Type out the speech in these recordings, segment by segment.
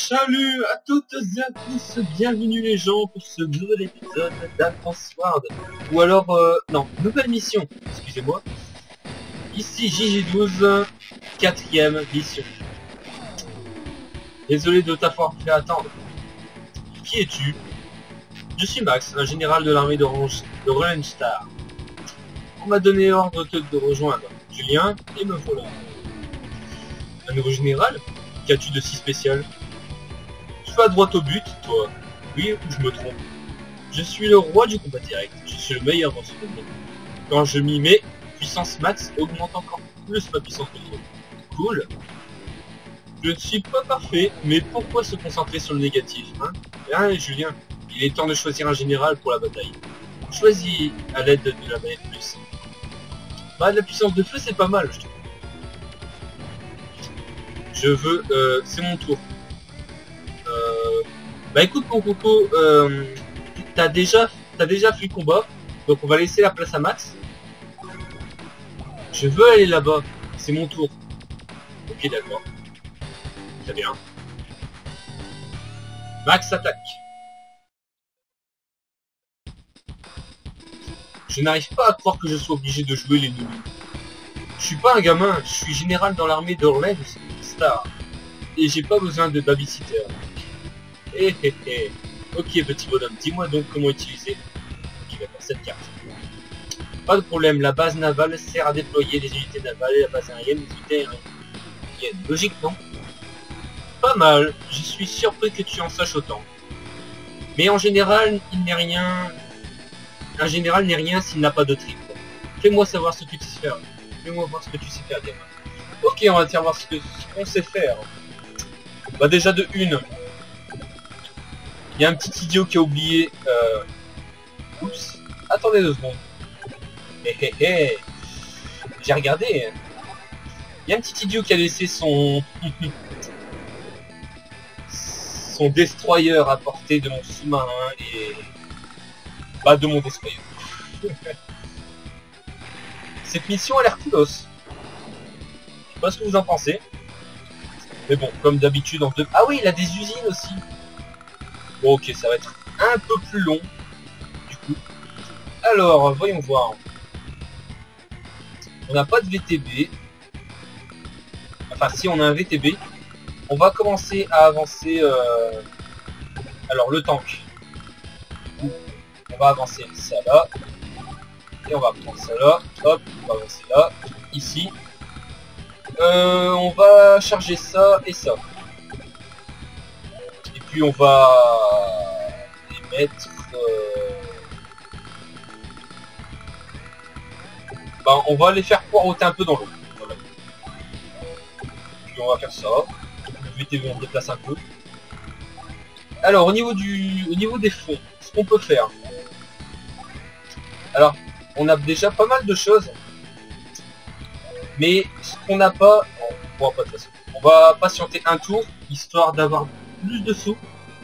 Salut à toutes et à tous, bienvenue les gens pour ce nouvel épisode d'Advance Wars. Ou alors, non, nouvelle mission, excusez-moi. Ici JG12, 4ème mission. Désolé de t'avoir fait attendre. Qui es-tu? Je suis Max, un général de l'armée de Renstar. On m'a donné ordre de rejoindre Julien et me voilà. Un nouveau général? Qu'as-tu de si spécial? Tu vas droit au but, toi. Oui, ou je me trompe? Je suis le roi du combat direct. Je suis le meilleur dans ce domaine. Quand je m'y mets, puissance max augmente encore plus ma puissance de niveau. Cool. Je ne suis pas parfait, mais pourquoi se concentrer sur le négatif, hein? Hein, Julien, il est temps de choisir un général pour la bataille. Choisis à l'aide de la manette plus. Bah, de la puissance de feu, c'est pas mal, je trouve. Je veux... c'est mon tour. Bah écoute mon coco, t'as déjà fait le combat, donc on va laisser la place à Max. Je veux aller là-bas, c'est mon tour. Ok, d'accord. Très bien. Max attaque. Je n'arrive pas à croire que je sois obligé de jouer les nuls. Je suis pas un gamin, je suis général dans l'armée de Renstar. Et j'ai pas besoin de babysitter. Ok petit bonhomme, dis-moi donc comment utiliser cette carte. Pas de problème, la base navale sert à déployer les unités navales et la base aérienne les unités aériennes. Logique, non? Pas mal, je suis surpris que tu en saches autant. Mais en général, il n'est rien... Un général n'est rien s'il n'a pas de trick. Fais-moi savoir ce que tu sais faire. Fais-moi voir ce que tu sais faire, gamin. Ok, on va te faire voir ce qu'on sait faire. Bah déjà de une. Il y a un petit idiot qui a oublié... Oups. Attendez 2 secondes. J'ai regardé. Il y a un petit idiot qui a laissé son... son destroyer à portée de mon sous-marin et... Bah de mon destroyer. Cette mission a l'air coolos. Je sais pas ce que vous en pensez. Mais bon, comme d'habitude en deux... Ah oui, il a des usines aussi. Bon, ok, ça va être un peu plus long. Du coup. Alors, voyons voir. On n'a pas de VTB. Enfin, si on a un VTB. On va commencer à avancer... Alors, le tank. On va avancer ça là. Et on va prendre ça là. Hop, on va avancer là. Ici. On va charger ça et ça. Et puis on va les mettre... Ben, on va les faire poireauter un peu dans l'eau. Voilà. Puis on va faire ça. Le VTV on déplace un peu. Alors au niveau des fonds, ce qu'on peut faire. Alors, on a déjà pas mal de choses. Mais ce qu'on n'a pas, on pourra pas de toute façon. On va patienter un tour, histoire d'avoir plus de sous.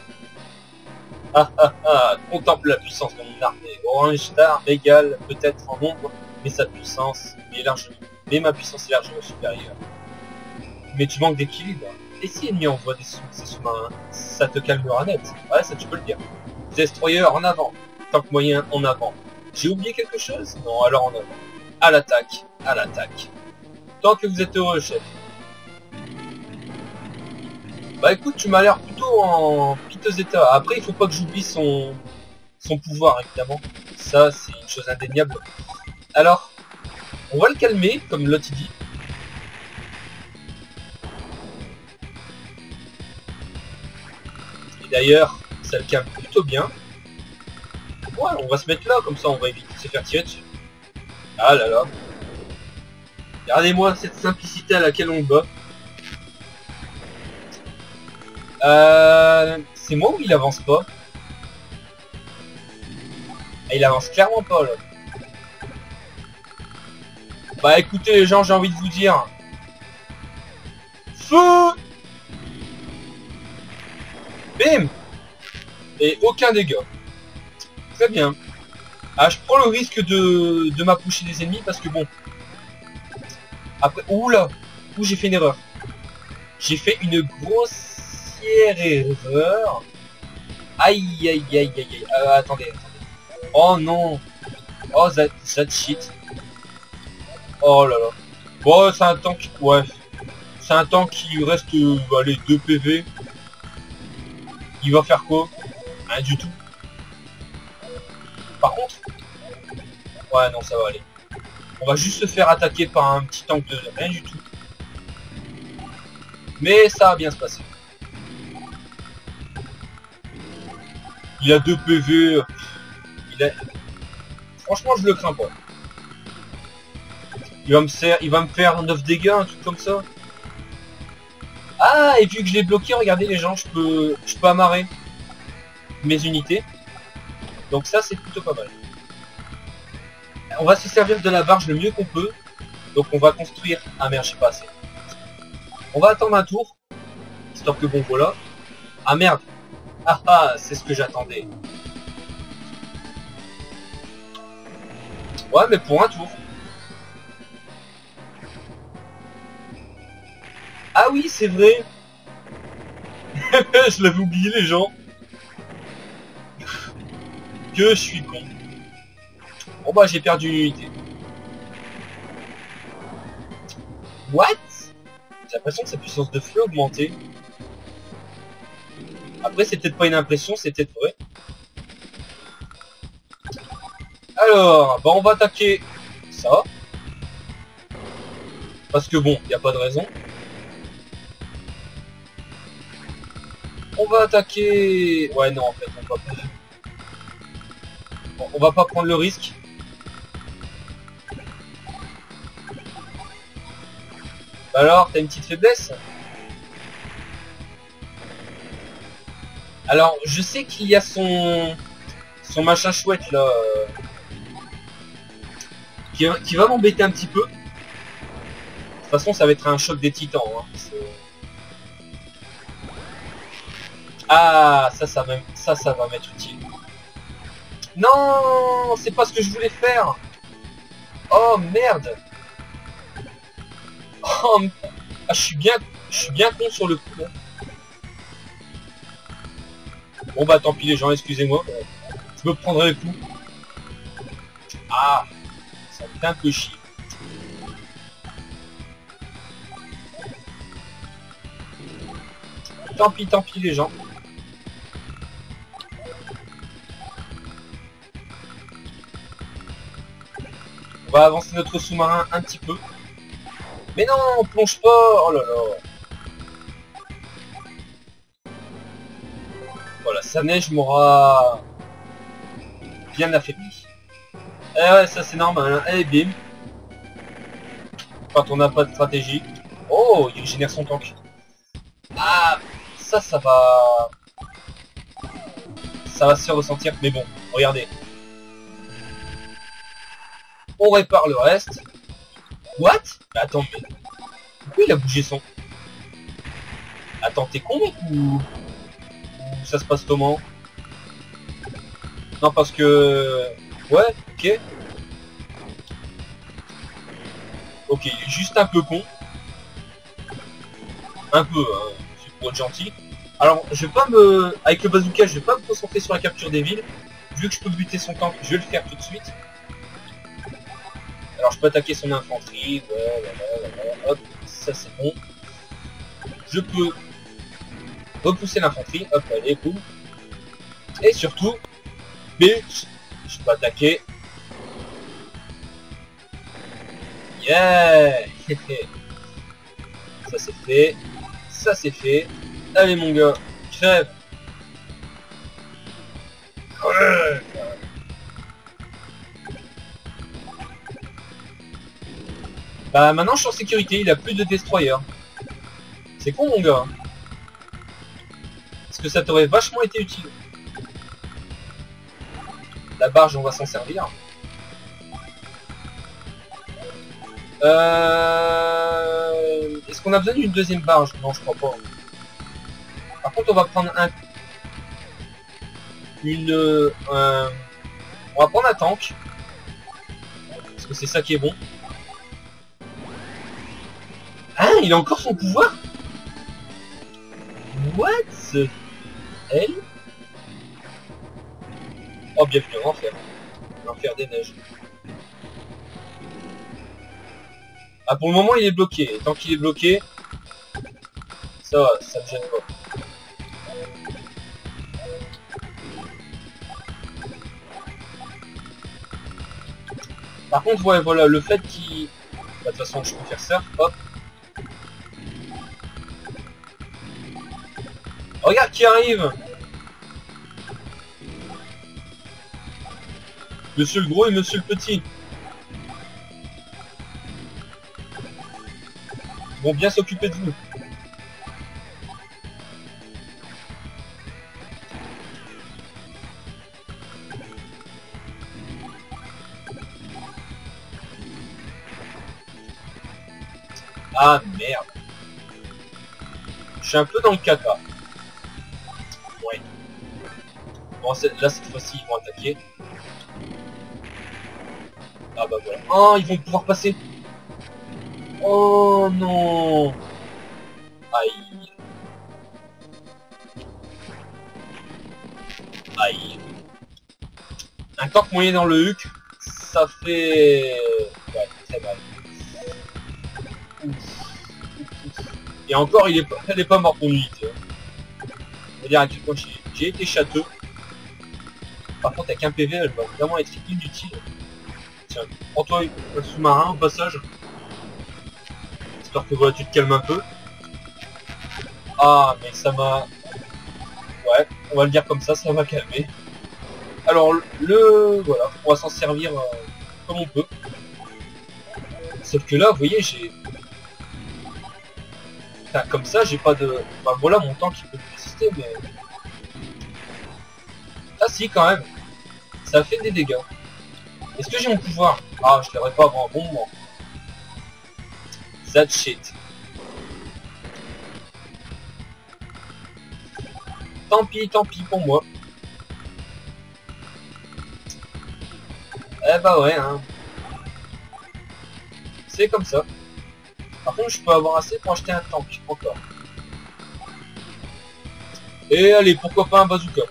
Contemple la puissance de mon armée. Renstar m'égale peut-être en nombre, mais sa puissance est largement. Mais ma puissance est largement supérieure. Mais tu manques d'équilibre. Et si l'ennemi envoie des sous-marins, ça te calmera net. Ouais, ça tu peux le dire. Destroyer en avant. Tank moyen en avant. J'ai oublié quelque chose? Non, alors en avant. À l'attaque, à l'attaque. Tant que vous êtes heureux, chef. Bah écoute, tu m'as l'air plutôt en piteux état. Après, il faut pas que j'oublie son pouvoir, évidemment. Ça, c'est une chose indéniable. Alors, on va le calmer, comme l'autre dit. Et d'ailleurs, ça le calme plutôt bien. Ouais, on va se mettre là, comme ça on va éviter de se faire tirer dessus. Ah là là. Regardez-moi cette simplicité à laquelle on bat. C'est moi ou il avance pas? Ah, il avance clairement pas là. Bah écoutez les gens, j'ai envie de vous dire. Feu! Bim! Et aucun dégât. Très bien. Ah, je prends le risque de m'approcher des ennemis parce que bon. Après, oula! Ouh, j'ai fait une erreur. J'ai fait une grosse Grossière erreur. Aïe, aïe, aïe, aïe, aïe. Attendez. Oh non. Oh, that shit. Oh là là. Bon, c'est un tank. Ouais. C'est un tank qui lui reste, allez, 2 PV. Il va faire quoi? Rien du tout. Par contre... Ouais, non, ça va aller. On va juste se faire attaquer par un petit tank de rien du tout. Mais ça va bien se passer. Il a 2 PV. Franchement, je le crains pas. Il va me faire 9 dégâts, un truc comme ça. Ah, et vu que je l'ai bloqué, regardez les gens, je peux amarrer mes unités. Donc ça, c'est plutôt pas mal. On va se servir de la barge le mieux qu'on peut. Donc on va construire... Ah merde, j'ai pas assez. On va attendre un tour. Histoire que bon, voilà. Ah merde. Ah, c'est ce que j'attendais. Ouais, mais pour un tour. Ah oui, c'est vrai. Je l'avais oublié, les gens. Que je suis con. Bon bah, j'ai perdu une unité. What? J'ai l'impression que sa puissance de feu a augmenté. Après, c'est peut-être pas une impression, c'est peut-être vrai. Alors, bah on va attaquer ça. Parce que bon, il n'y a pas de raison. On va attaquer... Ouais, non, en fait, on va pas prendre le risque. Alors, t'as une petite faiblesse? Alors, je sais qu'il y a son machin chouette là, qui va m'embêter un petit peu. De toute façon, ça va être un choc des titans. Hein. Ah, ça va m'être utile. Non, c'est pas ce que je voulais faire. Oh merde. Oh, ah, je suis bien con sur le coup. Là. Bon bah tant pis les gens, excusez-moi. Je me prendrai le coup. Ah, ça me fait un peu chier. Tant pis les gens. On va avancer notre sous-marin un petit peu. Mais non, on plonge pas. Oh là là. Voilà, sa neige m'aura bien affaibli. Eh ouais, ça c'est normal. Hein. Et bim. Quand on n'a pas de stratégie. Oh, il génère son tank. Ah, ça va... Ça va se faire ressentir. Mais bon, regardez. On répare le reste. What? Mais attends, mais... Pourquoi il a bougé son... Attends, t'es con mec ou ça se passe comment? Non, parce que... Ouais, ok. Ok, il est juste un peu con. Un peu, hein, c'est pour être gentil. Alors, je vais pas me... Avec le bazooka, je vais pas me concentrer sur la capture des villes. Vu que je peux buter son tank, je vais le faire tout de suite. Alors, je peux attaquer son infanterie. Voilà, hop, ça c'est bon. Je peux repousser l'infanterie. Hop, allez, boum. Et surtout, bitch, je peux attaquer. Yeah. Ça c'est fait. Ça c'est fait. Allez mon gars, crève. Ouais. Bah maintenant je suis en sécurité, il a plus de destroyer. C'est con mon gars. Parce que ça t'aurait vachement été utile. La barge on va s'en servir. Est-ce qu'on a besoin d'une deuxième barge? Non, je crois pas. Par contre, on va prendre on va prendre un tank. Parce que c'est ça qui est bon. Hein, il a encore son pouvoir? What the hell? Oh, bienvenue en enfer. L'enfer des neiges. Ah, pour le moment, il est bloqué. Et tant qu'il est bloqué, ça va, ça me gêne pas. Par contre, ouais, voilà, le fait qu'il... Bah, de toute façon, je peux faire ça. Hop. Regarde qui arrive! Monsieur le gros et monsieur le petit. Ils vont bien s'occuper de vous. Ah merde. Je suis un peu dans le caca. Ouais. Bon, là cette fois-ci ils vont attaquer. Ah bah voilà. Oh, ils vont pouvoir passer. Oh non. Aïe. Aïe. Un corps moyen dans le huc, ça fait... Ouais, très mal. Et encore, elle est pas mort pour nuit. C'est-à-dire à quel point j'ai été châteux. Par contre, avec un PV, elle va vraiment être inutile. Tiens, prends-toi un sous-marin au passage. J'espère que voilà, tu te calmes un peu. Ah, mais ça m'a... Ouais, on va le dire comme ça m'a calmé. Alors, voilà, on va s'en servir comme on peut. Sauf que là, vous voyez, j'ai... Enfin, comme ça, j'ai pas de... Enfin, voilà mon tank qui peut résister, mais... Ah si, quand même. Ça fait des dégâts. Est-ce que j'ai mon pouvoir? Ah, je l'aurais pas avant un bon moment. That shit. Tant pis pour moi. Eh bah ouais, hein. C'est comme ça. Par contre, je peux avoir assez pour acheter un tank, encore. Et allez, pourquoi pas un bazooka.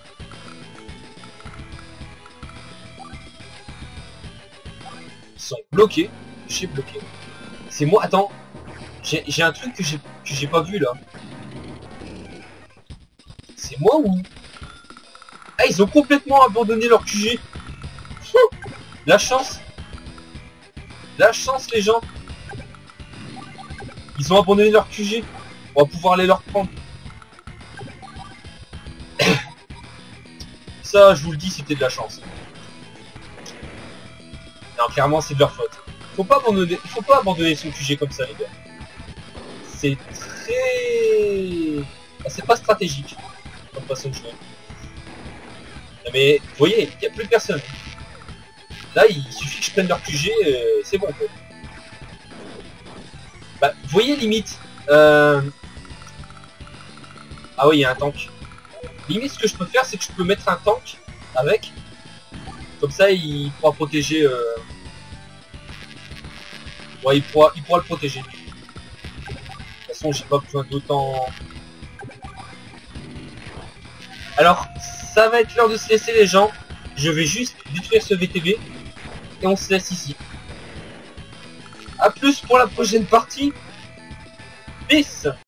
Ils sont bloqués. J'ai bloqué. C'est moi, attends. J'ai un truc que j'ai pas vu, là. C'est moi ou... Ah, ils ont complètement abandonné leur QG. La chance. La chance, les gens. Ils ont abandonné leur QG. On va pouvoir aller leur prendre. Ça, je vous le dis, c'était de la chance. Non, clairement, c'est de leur faute. Faut pas abandonner son QG comme ça, les gars. C'est très... C'est pas stratégique comme façon de jouer. Non, mais, vous voyez, il n'y a plus personne. Là, il suffit que je prenne leur QG, c'est bon, quoi. Bah, vous voyez, limite... Ah oui, il y a un tank. Limite, ce que je peux faire, c'est que je peux mettre un tank avec. Comme ça, il pourra protéger... Ouais, il pourra le protéger. De toute façon, j'ai pas besoin d'autant... Alors, ça va être l'heure de se laisser, les gens. Je vais juste détruire ce VTB. Et on se laisse ici. A plus pour la prochaine partie. Peace.